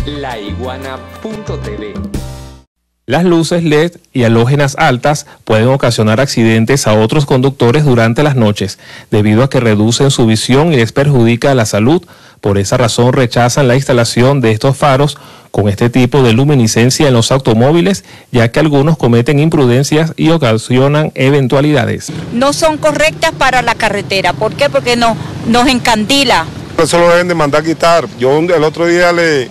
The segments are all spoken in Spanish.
laiguana.tv. Las luces LED y halógenas altas pueden ocasionar accidentes a otros conductores durante las noches, debido a que reducen su visión y les perjudica la salud. Por esa razón rechazan la instalación de estos faros con este tipo de luminiscencia en los automóviles, ya que algunos cometen imprudencias y ocasionan eventualidades. No son correctas para la carretera. ¿Por qué? Porque nos encandila. Eso lo deben de mandar a quitar. Yo el otro día le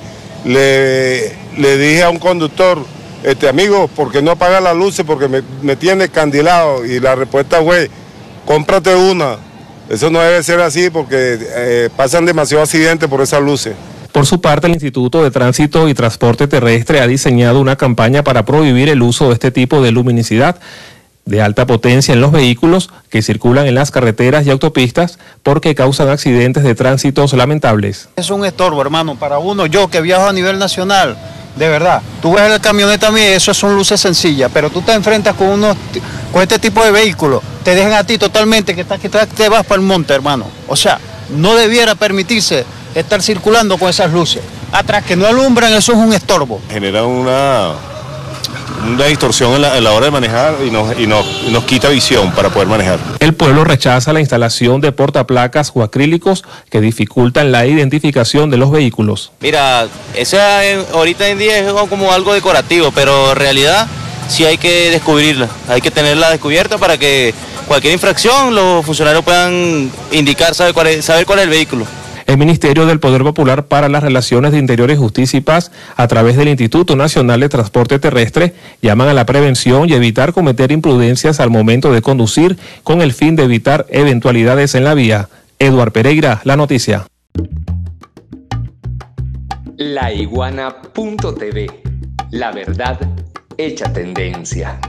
dije a un conductor, amigo, ¿por qué no apaga las luces? Porque me tiene candilado. Y la respuesta fue, cómprate una. Eso no debe ser así porque pasan demasiados accidentes por esas luces. Por su parte, el Instituto de Tránsito y Transporte Terrestre ha diseñado una campaña para prohibir el uso de este tipo de luminosidad de alta potencia en los vehículos que circulan en las carreteras y autopistas porque causan accidentes de tránsito lamentables. Es un estorbo, hermano, para uno, yo que viajo a nivel nacional, de verdad. Tú ves la camioneta mía, eso son luces sencillas, pero tú te enfrentas con este tipo de vehículos, te dejan a ti totalmente que te vas para el monte, hermano. O sea, no debiera permitirse estar circulando con esas luces. Atrás que no alumbran, eso es un estorbo. Genera una distorsión en la hora de manejar y nos quita visión para poder manejar. El pueblo rechaza la instalación de portaplacas o acrílicos que dificultan la identificación de los vehículos. Mira, esa ahorita en día es como algo decorativo, pero en realidad sí hay que descubrirla, hay que tenerla descubierta para que cualquier infracción los funcionarios puedan indicar, saber cuál es el vehículo. El Ministerio del Poder Popular para las Relaciones de Interior y Justicia y Paz, a través del Instituto Nacional de Transporte Terrestre, llaman a la prevención y evitar cometer imprudencias al momento de conducir con el fin de evitar eventualidades en la vía. Eduard Pereira, La Noticia. laiguana.tv. La verdad hecha tendencia.